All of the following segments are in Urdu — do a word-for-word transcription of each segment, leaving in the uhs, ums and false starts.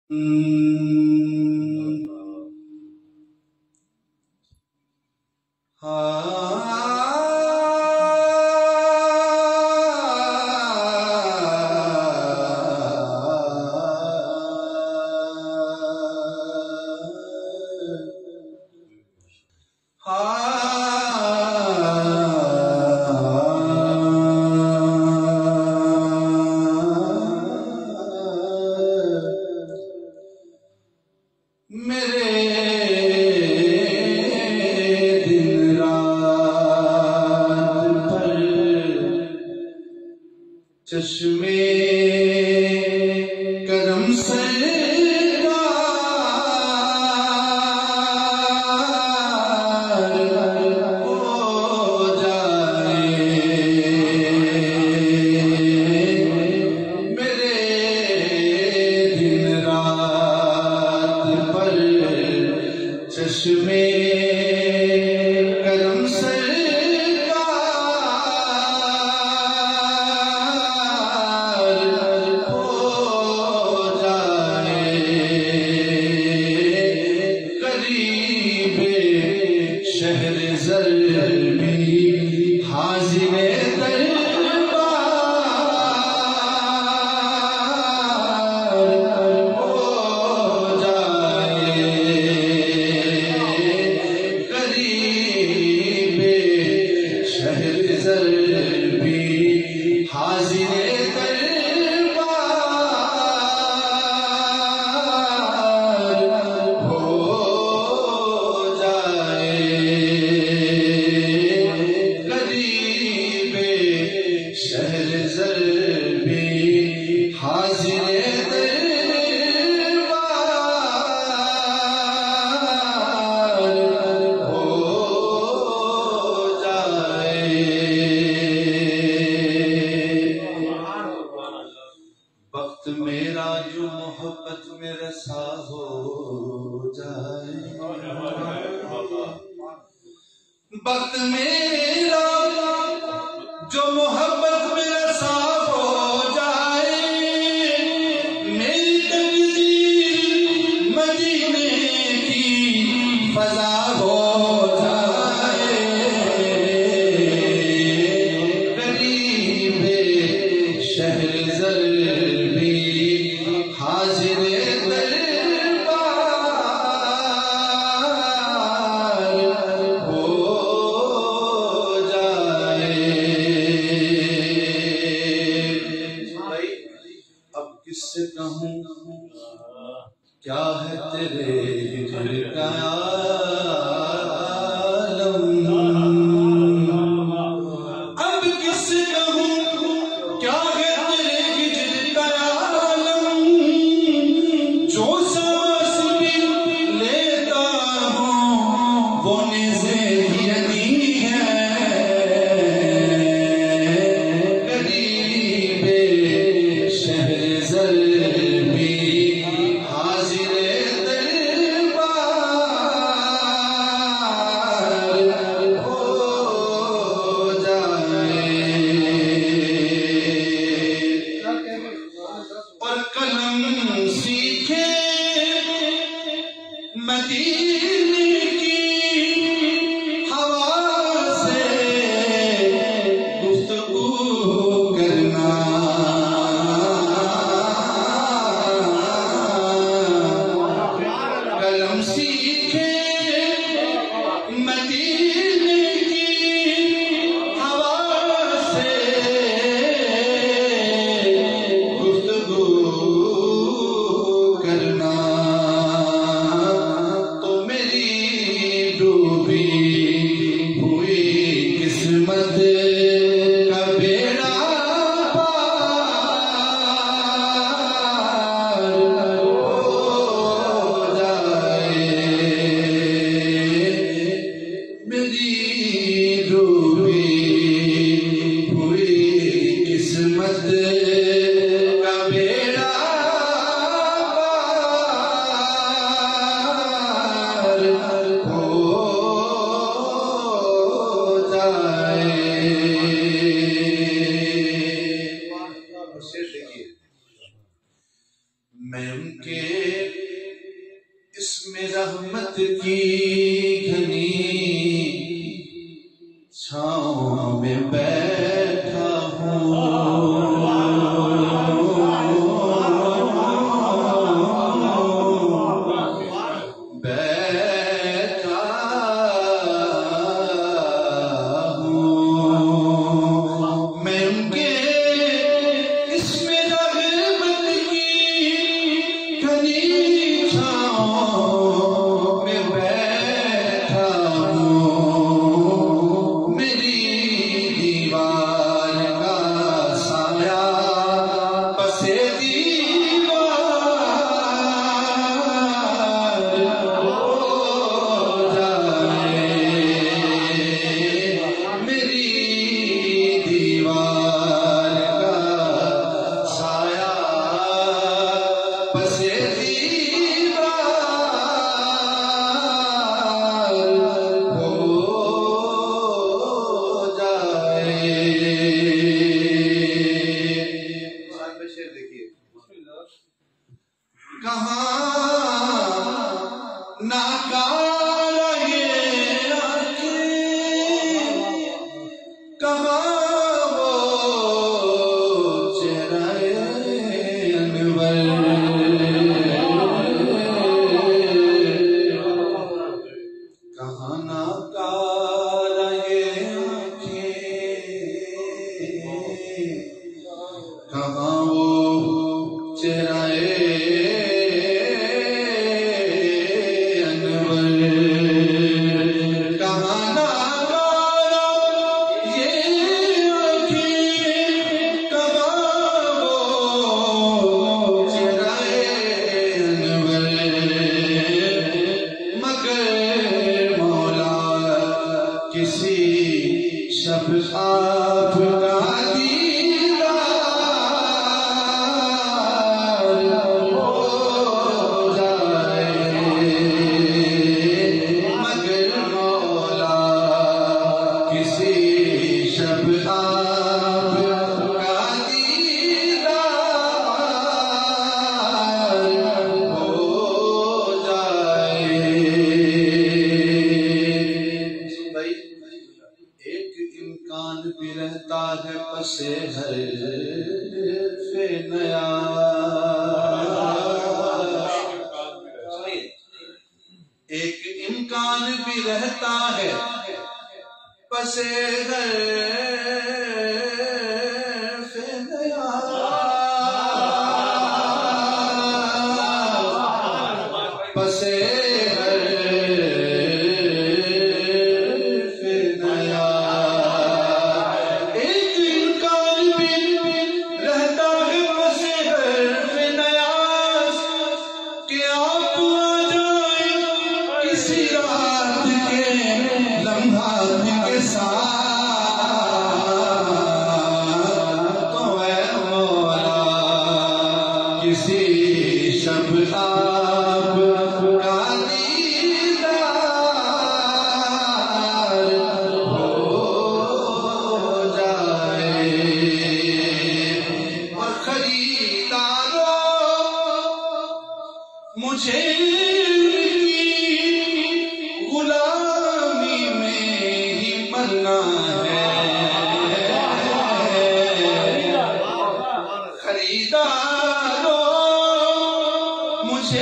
کرنا تو میں ان کے اسم رحمت کی گھنی چھاؤں میں بیٹھا ہوں، بیٹھا ہوں میں ان کے اسم رحمت کی گھنی چھاؤں میں بیٹھا ہوں، میری دیوار کا سایہ پس دیوار ہو جائے، میری دیوار کا سایہ پس کہاں ناکارہ یہ آنکھیں، کہاں وہ چہرہ انور، کہاں ناکارہ یہ آنکھیں، کہاں وہ چہرہ کسی شب آپ کا دیدار ہو جائے، مگر مولا کسی شب آپ کا دیدار ہو جائے۔ ایک امکان بھی رہتا ہے پس حرف نیا، ایک امکان بھی رہتا ہے پس حرف نیا، پس کسی شب آپ کا دیدار ہو جائے، اور خریداروں مجھے غلامی میں ہی مرنا ہے، خریداروں مجھے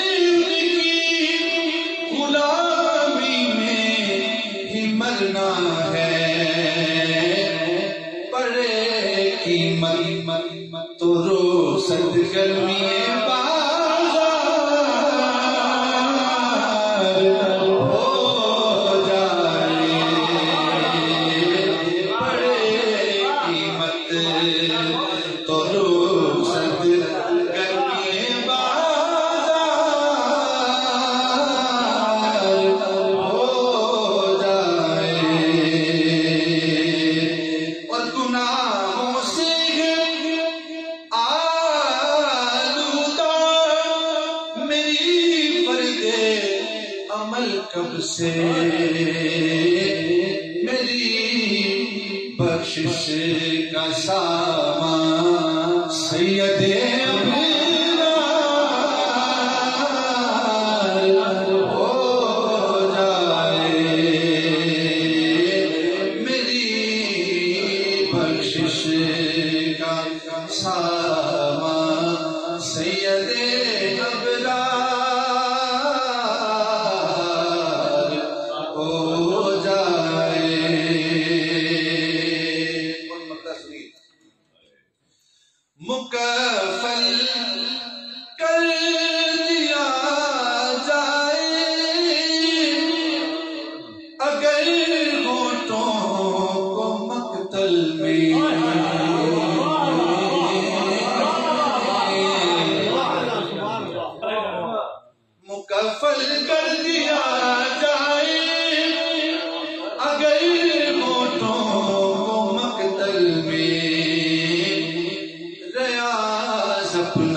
غلامی میں ہی مرنا ہے، پڑے قیمت تو روسد گرمی بازار ہو جائے، پڑے قیمت تو روسد گرمی بازار ہو جائے، اور گناہوں سے آلودہ میری فرد عمل کب سے، میری بخشش کا سامان سید سید ابرار ہو جائے. مکفل کر دیا جائے اگر ہونٹوں کو مقتل میں. مکفل کر دیا جائے اگر ہونٹوں کو مقتل میں. ریاض اپنی